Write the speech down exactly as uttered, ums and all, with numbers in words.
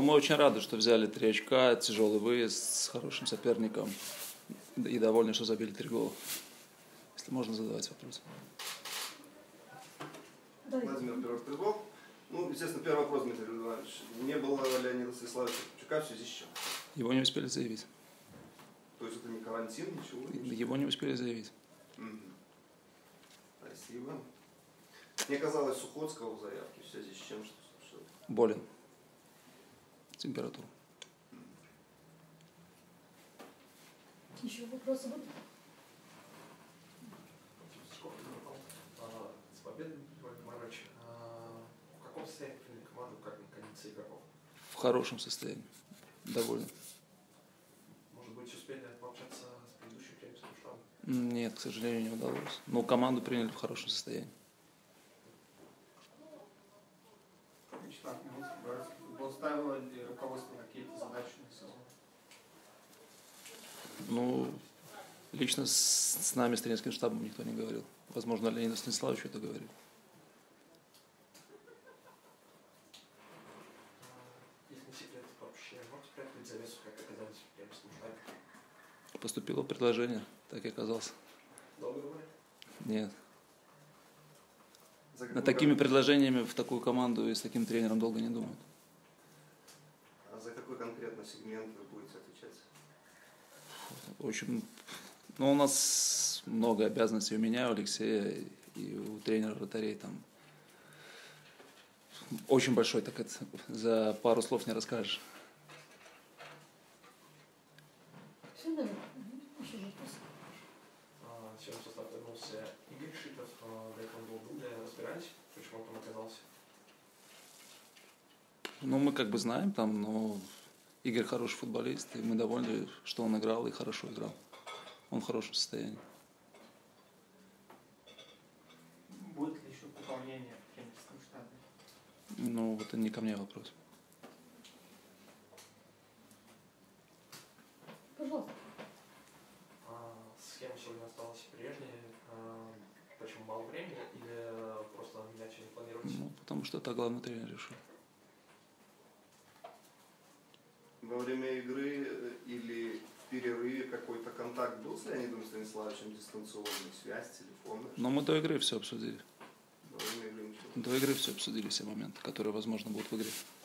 Но мы очень рады, что взяли три очка, тяжелый выезд с хорошим соперником. И довольны, что забили три гола. Если можно задавать вопросы. Владимир Пирог-Трегов. Ну, естественно, первый вопрос, Дмитрий Иванович. Не было Леонида Станиславовича Кравчука в связи с чем? Его не успели заявить. То есть это не карантин, ничего? ничего? Его не успели заявить. Угу. Спасибо. Мне казалось, Сухоцкого в заявке в связи с чем? Что, что... Болен. Температура. Еще вопросы будут? С победой, Владимир Иванович. В каком состоянии команды, как кондиции игроков? В хорошем состоянии. Довольно. Может быть, успели пообщаться с предыдущим тренерским штабом? Нет, к сожалению, не удалось. Но команду приняли в хорошем состоянии. Ставило ли руководство какие-то задачи на сезон? Ну, лично с, с нами, с тренерским штабом никто не говорил. Возможно, Леонид Станиславович это говорил. Если не секрет, вообще можете приоткрыть завесу, как оказались в тренерском штабе? Поступило предложение, так и оказался. Долго думали? Нет. Над такими предложениями в такую команду и с таким тренером долго не думают. А за какой конкретно сегмент вы будете отвечать? В общем, ну, у нас много обязанностей у меня, у Алексея и у тренера вратарей там. Очень большой, так это за пару слов не расскажешь. Все, наверное. Еще вопрос. Сегодня в состав вернулся Игорь Шитов, до этого был Дудя. Разбирались, почему он там оказался? Ну, мы как бы знаем там, но Игорь хороший футболист, и мы довольны, что он играл и хорошо играл. Он в хорошем состоянии. Будет ли еще пополнение в тренерском штабе? Ну, вот это не ко мне вопрос. Пожалуйста. А, схема сегодня осталась прежней. А, почему мало времени или просто иначе не планируете? Ну, потому что это главный тренер решил. Во время игры или в перерыве какой-то контакт был с Леонидом Станиславовичем, дистанционный, связь, телефонная? Но мы до игры все обсудили. Во время игры ничего. До игры все обсудили, все моменты, которые, возможно, будут в игре.